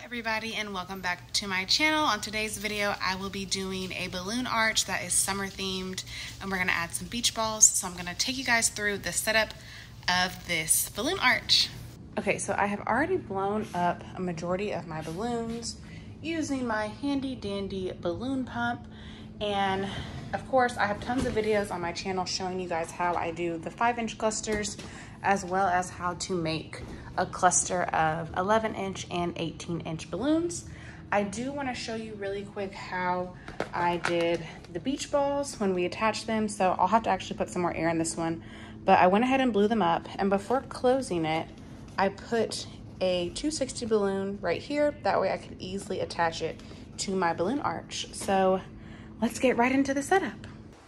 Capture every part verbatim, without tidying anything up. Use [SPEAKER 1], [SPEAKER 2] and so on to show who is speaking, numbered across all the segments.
[SPEAKER 1] everybody, and welcome back to my channel. On today's video I will be doing a balloon arch that is summer themed, and we're going to add some beach balls. So I'm going to take you guys through the setup of this balloon arch. Okay, so I have already blown up a majority of my balloons using my handy dandy balloon pump, and of course I have tons of videos on my channel showing you guys how I do the five inch clusters as well as how to make a cluster of eleven inch and eighteen inch balloons. I do want to show you really quick how I did the beach balls when we attached them, so I'll have to actually put some more air in this one, but I went ahead and blew them up, and before closing it I put a two sixty balloon right here, that way I could easily attach it to my balloon arch. So let's get right into the setup.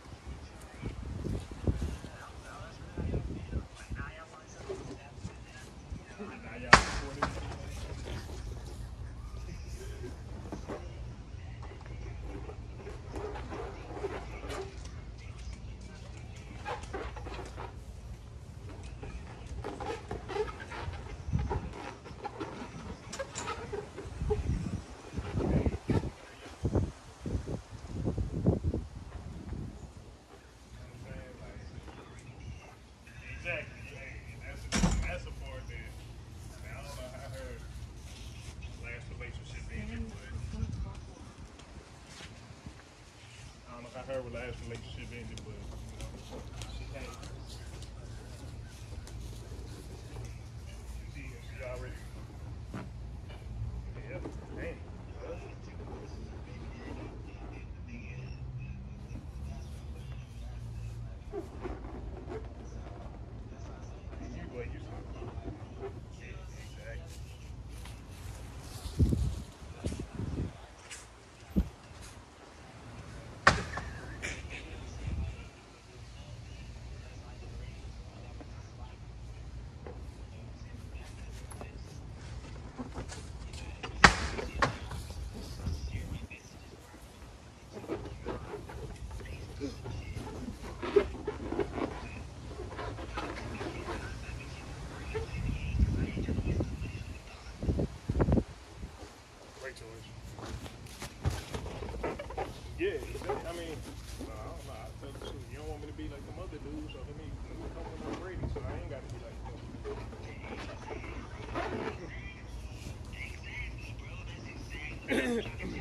[SPEAKER 2] Her last relationship ended, but you know, she can't. She, she already. Yeah, damn. You what you said. Exactly. Yeah, exactly. I mean, no, I don't know. I tell the truth. You don't want me to be like them other dudes, so let me, let me come when I'm ready, so I ain't got to be like them.